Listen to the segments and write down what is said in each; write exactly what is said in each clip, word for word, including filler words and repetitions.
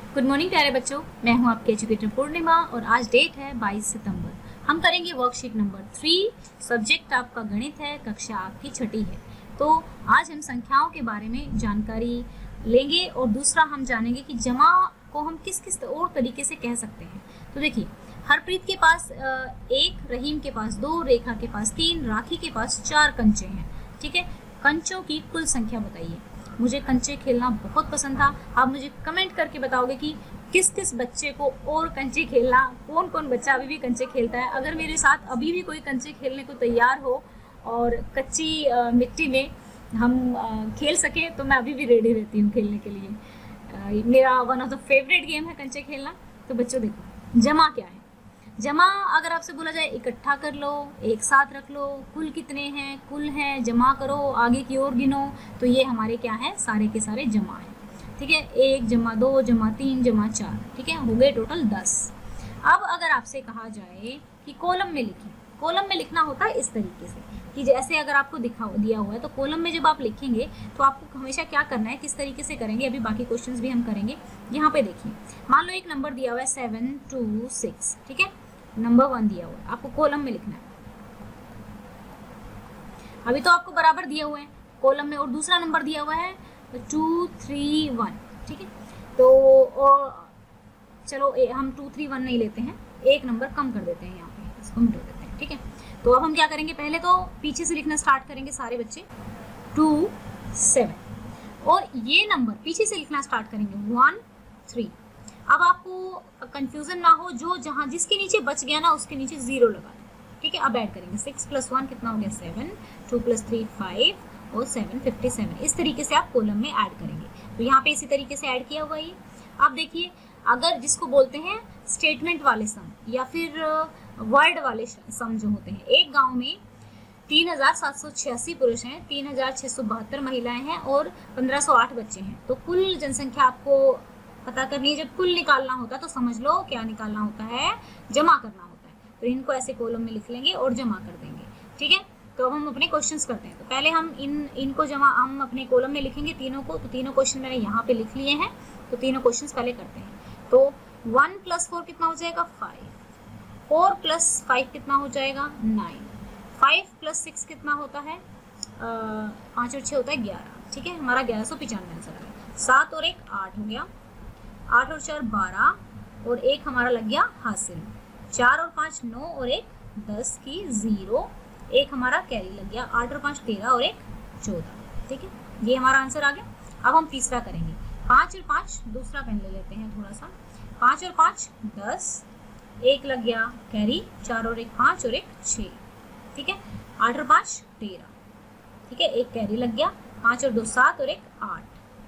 Good morning प्यारे बच्चों, मैं हूं आपकी एजुकेटर पूर्णिमा और आज डेट है बाईस सितंबर। हम करेंगे वर्कशीट नंबर थ्री। सब्जेक्ट आपका गणित है, कक्षा आपकी छठी है। तो आज हम संख्याओं के बारे में जानकारी लेंगे और दूसरा हम जानेंगे कि जमा को हम किस किस और तरीके से कह सकते हैं। तो देखिए, हरप्रीत के पास एक, रहीम के पास दो, रेखा के पास तीन, राखी के पास चार कंचे हैं। ठीक है, कंचों की कुल संख्या बताइए। मुझे कंचे खेलना बहुत पसंद था। आप मुझे कमेंट करके बताओगे कि किस किस बच्चे को और कंचे खेलना, कौन कौन बच्चा अभी भी कंचे खेलता है। अगर मेरे साथ अभी भी कोई कंचे खेलने को तैयार हो और कच्ची आ, मिट्टी में हम आ, खेल सके तो मैं अभी भी रेडी रहती हूँ खेलने के लिए। आ, मेरा one of the favourite game है कंचे खेलना। तो बच्चों देखो, जमा क्या है। जमा अगर आपसे बोला जाए इकट्ठा कर लो, एक साथ रख लो, कुल कितने हैं, कुल हैं, जमा करो, आगे की ओर गिनो, तो ये हमारे क्या है, सारे के सारे जमा हैं। ठीक है, एक जमा दो जमा तीन जमा चार, ठीक है, हो गए टोटल दस। अब अगर आपसे कहा जाए कि कॉलम में लिखें, कॉलम में लिखना होता है इस तरीके से कि जैसे अगर आपको दिखा दिया हुआ है तो कॉलम में जब आप लिखेंगे तो आपको हमेशा क्या करना है, किस तरीके से करेंगे, अभी बाकी क्वेश्चंस भी हम करेंगे। यहाँ पे देखिए, मान लो एक नंबर दिया हुआ है सेवन टू सिक्स, ठीक है, नंबर वन दिया हुआ है, आपको कॉलम में लिखना है। अभी तो आपको बराबर दिया हुआ है कॉलम में, और दूसरा नंबर दिया हुआ है टू थ्री वन, ठीक है। तो और चलो ए, हम टू थ्री वन नहीं लेते हैं, एक नंबर कम कर देते हैं, यहाँ पे इसको मिटा देते हैं। ठीक है, तो अब हम क्या करेंगे, पहले तो पीछे से लिखना स्टार्ट करेंगे सारे बच्चे, टू सेवन, और ये नंबर पीछे से लिखना स्टार्ट करेंगे, वन थ्री। अब आपको कंफ्यूजन ना हो, जो जहां जिसके नीचे बच गया ना उसके नीचे जीरो लगा दें। ठीक है, अब ऐड करेंगे, सिक्स प्लस वन कितना हो गया, seven, two plus three five और सेवन फिफ्टी सेवन। इस तरीके से आप कॉलम में ऐड करेंगे। तो यहाँ पे इसी तरीके से ऐड किया हुआ है। आप देखिए, अगर जिसको बोलते हैं स्टेटमेंट वाले सम या फिर वर्ड वाले सम जो होते हैं, एक गाँव में तीन हजार सात सौ छियासी पुरुष हैं, तीन हजार छह सौ बहत्तर महिलाएं हैं और पंद्रह सौ आठ बच्चे हैं। तो कुल जनसंख्या आपको पता करनी है। जब कुल निकालना होता है तो समझ लो क्या निकालना होता है, जमा करना होता है। तो इनको ऐसे कॉलम में लिख लेंगे और जमा कर देंगे। ठीक है, तो अब हम अपने क्वेश्चंस करते हैं। तो पहले हम इन इनको जमा हम अपने कॉलम में लिखेंगे तीनों को। तो तीनों क्वेश्चन मैंने यहाँ पे लिख लिए हैं। तो तीनों क्वेश्चन पहले करते हैं। तो वन प्लस फोर कितना हो जाएगा, फाइव। फोर प्लस फाइव कितना हो जाएगा, नाइन। फाइव प्लस सिक्स कितना होता है, पाँच और छः होता है ग्यारह। ठीक है, हमारा ग्यारह सौ पिचानवे आंसर आ गया। सात और एक आठ हो गया, आठ और चार बारह और एक हमारा लग गया हासिल। चार और पाँच नौ और एक दस की जीरो, एक हमारा कैरी लग गया। आठ और पाँच तेरह और एक चौदह। ठीक है, ये हमारा आंसर आ गया। अब हम तीसरा करेंगे, पाँच और पाँच, दूसरा पेन ले लेते हैं थोड़ा सा। पाँच और पाँच दस, एक लग गया कैरी, चार और एक पाँच और एक छः। ठीक है, आठ और पाँच तेरह, ठीक है, एक कैरी लग गया। पाँच और दो सात और एक आठ,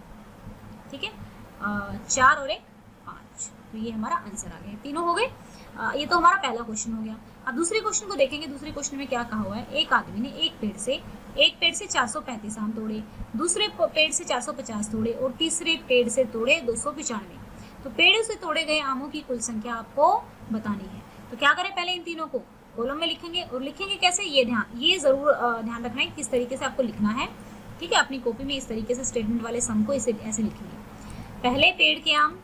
ठीक है, चार और एक पाँच। तो ये हमारा आंसर आ गया, तीनों हो गए। ये तो हमारा पहला क्वेश्चन हो गया। अब दूसरे क्वेश्चन को देखेंगे। दूसरे क्वेश्चन में क्या कहा हुआ है, एक आदमी ने एक पेड़ से एक पेड़ से चार सौ पैंतीस आम तोड़े, दूसरे पेड़ से चार सौ पचास तोड़े और तीसरे पेड़ से तोड़े दो सौ पिचानवे। तो पेड़ों से तोड़े गए आमों की कुल संख्या आपको बतानी है। तो क्या करें, पहले इन तीनों को कॉलम में लिखेंगे। और लिखेंगे कैसे, ये ध्यान ये जरूर ध्यान रखना है किस तरीके से आपको लिखना है। ठीक है, अपनी कॉपी में इस तरीके से स्टेटमेंट वाले सम को इसे ऐसे लिखेंगे। पहले पेड़ के आम,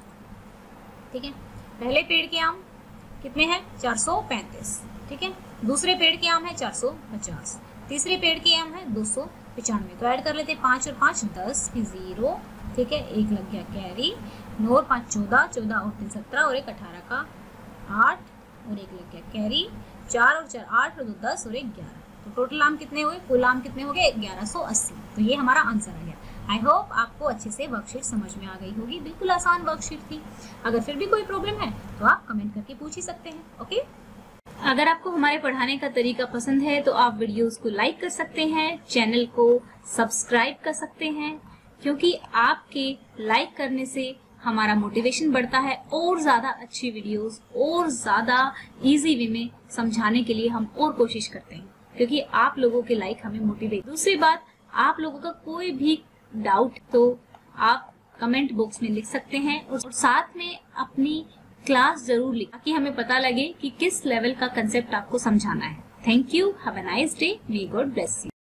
ठीक है, पहले पेड़ के आम कितने हैं, चार सौ पैंतीस। ठीक है, दूसरे पेड़ के आम है चार सौ पचास, तीसरे पेड़ के आम है दो सौ पचानवे। तो ऐड कर लेते हैं, पाँच और पाँच दस की जीरो, ठीक है, एक लग गया कैरी, नौ और पाँच चौदह, चौदह और तीन सत्रह और एक अठारह का आठ और एक लग गया कैरी, चार और चार आठ और दो दस और एक ग्यारह। तो टोटल आम कितने हुए, कुल आम कितने हो गए, ग्यारह सौ अस्सी। तो ये हमारा आंसर आ गया। आई होप आपको अच्छे से वर्कशीट समझ में आ गई होगी। बिल्कुल आसान वर्कशीट थी। अगर फिर भी कोई प्रॉब्लम है तो आप कमेंट करके पूछ ही सकते हैं। ओके, अगर आपको हमारे पढ़ाने का तरीका पसंद है तो आप वीडियोस को लाइक कर सकते हैं, चैनल को सब्सक्राइब कर सकते हैं, क्योंकि आपके लाइक करने से हमारा मोटिवेशन बढ़ता है और ज्यादा अच्छी वीडियोस और ज्यादा इजी वे में समझाने के लिए हम और कोशिश करते हैं, क्योंकि आप लोगों के लाइक हमें मोटिवेट। दूसरी बात, आप लोगों का कोई भी डाउट तो आप कमेंट बॉक्स में लिख सकते हैं और साथ में अपनी क्लास जरूर लिखें ताकि हमें पता लगे कि किस लेवल का कंसेप्ट आपको समझाना है। Thank you, have a nice day, may God bless you.